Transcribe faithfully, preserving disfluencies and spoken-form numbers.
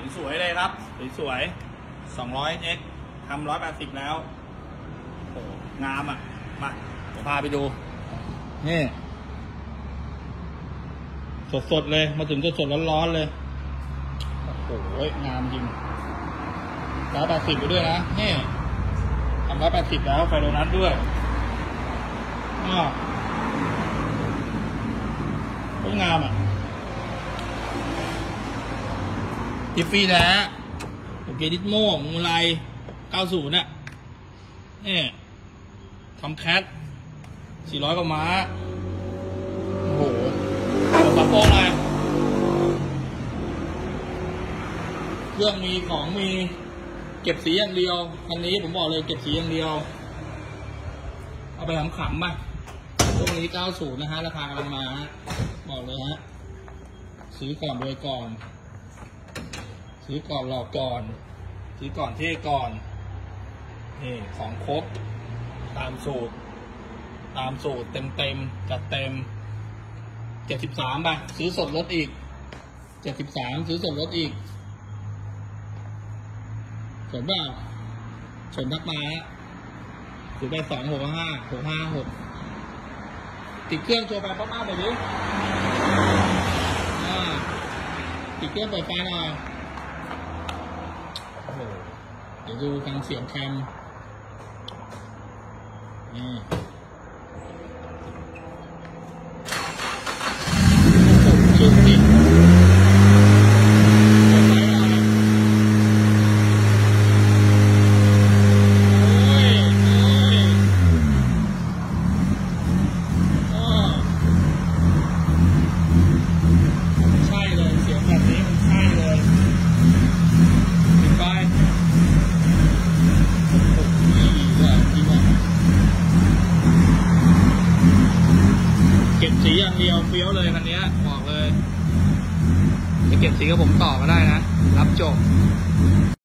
สวยๆเลยครับสวยๆสองร้อยเอ็กซ์ทำร้อยแปดสิบแล้วโอ้งามอ่ะมาเดี๋ยวพาไปดูนี่สดๆเลยมาถึงสดๆร้อนๆเลยโอ้โหงามจริงร้อยแปดสิบไปด้วยนะนี่ทำร้อยแปดสิบแล้วไฟโดนัทด้วยอ้าวก็งามอ่ะทิฟฟี่นะโอเคดิสโม่มูไลเก้าสิบน่ะนี่ทำแคทสี่ร้อยกว่าม้าโอ้โหปะโป้งเลยเครื่องมีของมีเก็บสีอย่างเดียวคันนี้ผมบอกเลยเก็บสีอย่างเดียวเอาไปขำๆป่ะพวกนี้เก้าสิบนะฮะราคากำลังมาบอกเลยฮะซื้อก่อนรวยก่อนซื้อก่อนหลอกก่อนซื้อก่อนเท่ก่อนนี่ของครบตามสูตรตามสูตรเต็มเต็มจัดเต็มเจ็ดสิบสามไปซื้อสดลดอีกเจ็ดสิบสามซื้อสดลดอีกสนบ้าสนทักมาถือไปสองหกห้าหกห้าหกติดเครื่องโชว์ไปป้าๆไปดิติดเครื่องเปิดไฟหน่อยโอ้โหเดี๋ยวดูฟังเสียงแคมนี่ชื่อติดเก็บสีอย่างเดียวเฟี้ยวเลยคันนี้บอกเลยจะเก็บสีกับผมต่อก็ได้นะรับจบ